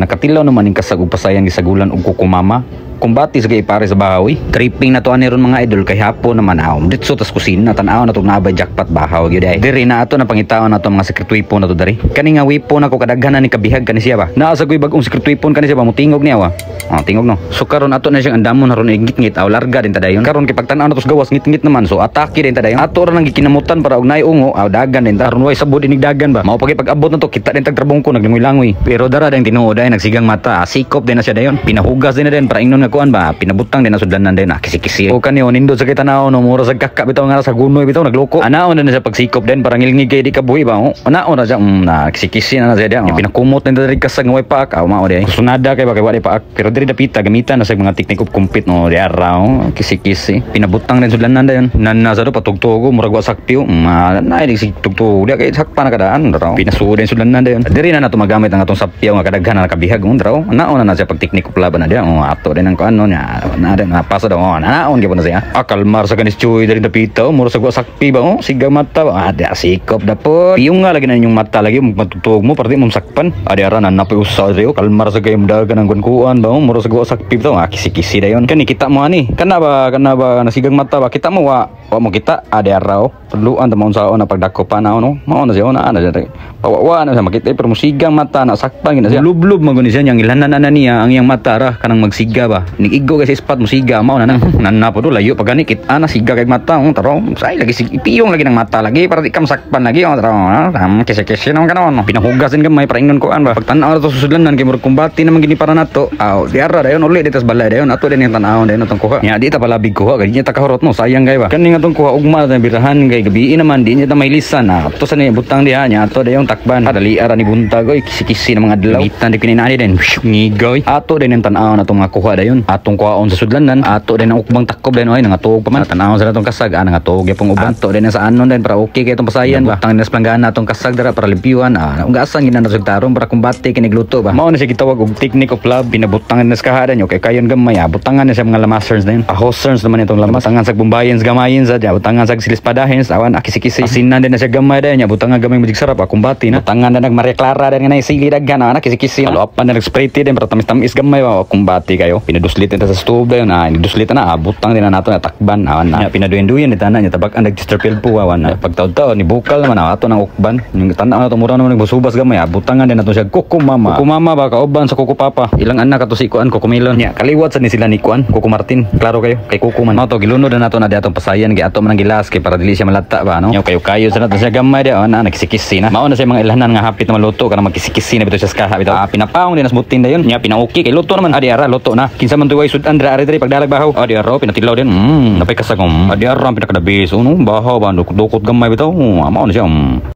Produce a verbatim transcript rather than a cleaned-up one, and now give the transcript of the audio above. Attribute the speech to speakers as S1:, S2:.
S1: Nakatilaw naman ning kasag ug pasayan gisagulan og kukumama. Kumbati sa kay pare sa bahaw. Tripping na to ani ron mga idol kay hapon naman aw. Ditso tas kusina tan-aw na to nabay jackpot bahaw gyud ay. Diri na ato na pangitaon na to mga secret weapon na to dari. Kani nga weapon ako kadaghanan ni kabihag kani siya ba. Naa sa koy bag-ong secret weapon kani siya ba mo tingog niya wa. Ah, tingog no. So karon ato na siyang andamon na ron ngit-ngit aw larga din tadayon. Karon kay pagtan-aw na to sa gawas ngit-ngit naman so atake din tadayon. Ato ra nang gikinamutan para og naay ungo aw dagan din ta. Karon way sabod inig dagan ba. Mao pagay pag-abot na to kita din tag trabong ko naglangoy-langoy. Pero dara din tinuod ay nagsigang mata. Sikop din na siya dayon. Pinahugas din na din para ingnon nga kuan ba. Pinabut tang din nasudlanan din na kisi-kisi o kaniyo nindot sa kita nao no mura sa kakka bitaw nga sa gunoy bitaw nagloko anaon na siya pagsikop din para ngilngig kay di ka buhi ba o anaon na siya um, na kisi-kisi na na siya diyan pinakumot na dari kasag nga way paak aw mao di sunada kay ba kay wala paak pero diri dapita gamitan na sa mga teknik of compete no di araw kisi-kisi pinabutang din sudlanan dayon nanna sa do patugtugo murag wa sakpiw ma naay di sig tugtugo di kay sakpa na kadaan raw pinasudin sudlanan dayon diri na nato magamit ang atong sapyaw nga kadaghan na kabihag un raw anaon na siya pag teknik of laban na diyan o ato din ang kuano nya na ada na pasa daw naon gyud na siya akalmar sa kanis chuy dari dapita mura sa sakpi ba oh siga mata ba ada sikop dapot piyong nga lagi na inyong mata lagi matutog mo para di mo sakpan ada ara na napoy usa dayo kalmar sa gayam dagan ang kunkuan ba mura sa sakpi daw ah kisi-kisi dayon kani kita mo ani kana ba kana ba nasigang mata ba kita mo wa wa mo kita ada ara oh perluan ta maun saon na pagdako pa na no mao na siya na ana siya pawa na sa makita pero musigang mata na sakpan gina siya lublub man guni siya yang ilanan na niya ang iyang mata ra kanang magsiga ba nigigo kasi pat musiga mao na nang nanna po do layo pagani kit ana siga kay mata oh taro say lagi sig ipiyong lagi ng mata lagi para di kam sakpan lagi oh taro tam kese-kese naman kanon pinahugasin gamay para ingnon ko an ba pagtan-aw to susudlanan kay murag kumbati naman gini para nato aw di ara dayon uli ditas balay dayon ato din yung tan-aw dayon atong kuha nya di ta palabig kuha kay nya ta kahurot no sayang kay ba kani atong kuha ugma ta birahan kay gabi naman di nya ta may lisan na ato sa ni butang diha nya ato dayon takban dali ara ni buntag oy kisi-kisi na mga adlaw bitan di kininani din ngigoy ato din yung tan-aw na tong mga kuha dayon atong kuhaon sa sudlanan ato din ang ukbang takob din oy nangatog pa man tan-aw sa natong kasag ana nangatog yapong uban ato din sa anon din para okay kay itong pasayan ba tang nasplanggaan natong kasag dara para limpyuan ah ungasan ginan sa tarong para kumbate kinigluto ba mao na siya gitawag og technique of love pinabutangan na sa kahada nyo kay kayon gamay ah butangan na siya mga lamasers din ah hosers naman itong lamas butangan sa bumbayan sa gamayin sa butangan sa silispadahin sa awan akisi-kisi asinan din na siya gamay din nya butangan gamay mo sarap ah kumbati na butangan na nagmare clara din nga sili daghan ah akisi-kisi alopan na nag-spray din para tamis-tamis gamay ba kumbati kayo pinaduslit ta sa stove dayon na induslit na butang din na nato na takban awan na pinaduyen-duyen dita na nya tabak ang nag-chesterfield po awan na pagtaud-taud ni bukal naman ato nang ukban yung tanaw na to mura naman nagbusubas gamay butangan din nato siya kukumama kukumama ba kauban sa kukupapa ilang anak ato si kuan kukumilon nya kaliwat sa ni sila ni kuan Kuku Martin klaro kayo kay kuku man to gilunod na nato na atong pasayan kay ato man ang gilas kay para dili siya malata ba no kayo kayo sa nato siya gamay dia na nagkisikisi na mao na siya mga ilahanan nga hapit na maluto kana magkisikisi na bitaw siya skaha bitaw ah, pinapaong din as butin dayon nya pinauki kay luto naman adi ara luto na kinsa man tuway sud andra ari diri pagdalag bahaw adi ara pinatilaw din mm napay kasagom adi ara pinakadabis uno bahaw ba dukot gamay bitaw mao na siya um.